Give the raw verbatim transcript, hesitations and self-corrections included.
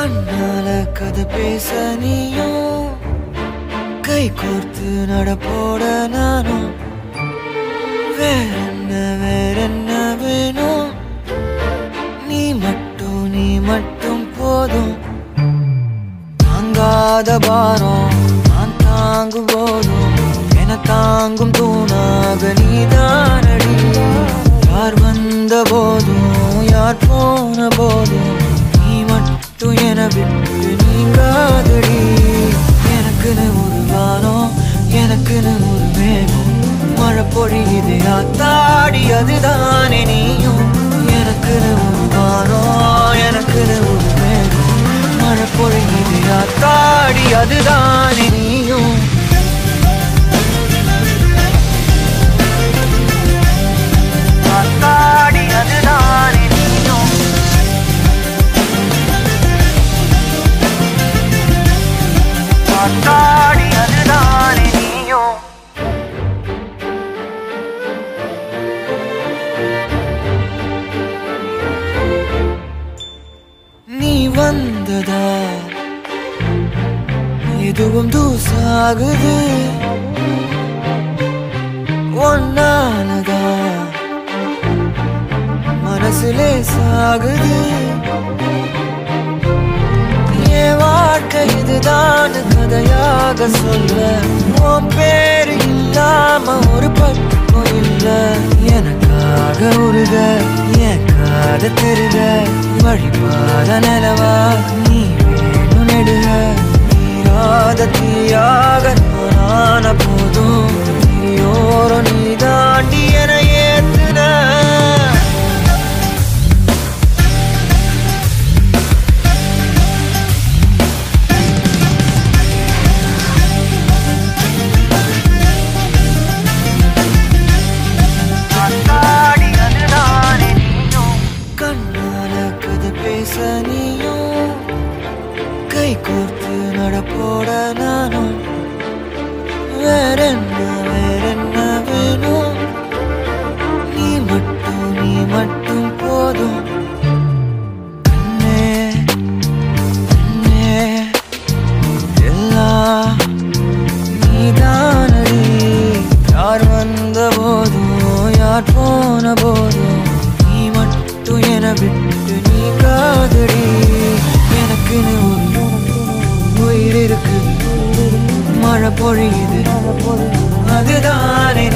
கண்ணால கதை பேச நீயும் கை கோர்த்து நடப்போட நானும் வேறென்ன வேறென்ன வேணும் நீ மட்டும் நீ மட்டும் போதும் தாங்காத பாரம் நான் தாங்கும் போதும் என தாங்கும் தூணாக நீதானடி யார் வந்த போதும் யார் போன போதும் நீ மட்டும் என விட்டு நீங்காதடி எனக்குன்னு ஒரு வானம் எனக்குன்னு ஒரு மேகம் மழை பொழியுது ஆத்தாடி அதுதானே நீயும் எனக்குன்னு ஒரு வானம் எனக்குன்னு ஒரு மேகம் மழை பொழியுது ஆத்தாடி அதுதானே நீயும் ஆத்தாடி அதுதானே நீயும் ஆத்தாடி அதுதானே நீயும் நீ வந்ததா எதுவும் தூசாகுது ஒன்னானதா மனசுலே சாகுது என் வாழ்க்கை இதுதான் கதையாக சொல்ல உன் பேரு இல்லாம ஒரு பக்கம் இல்ல எனக்காக உருக என் காத திருக வழிபாத நிலவா நீ வேணும் நெடுக நீராத தீயாக நான போதும் நீயோரம் நீ தாண்டி என ஏத்துன கை கோர்த்து நடப்போட நானும் வேறென்ன வேறென்ன வேணும் நீ மட்டும் நீ மட்டும் போதும் கண்ணே கண்ணே எல்லாம் நீதானடி யார் வந்த போதும் யார் போன போதும் நீ மட்டும் என விட்டு நீ காதடி எனக்குன்னு ஒரு உயிர் இருக்கு மழை பொழியுது அதுதானே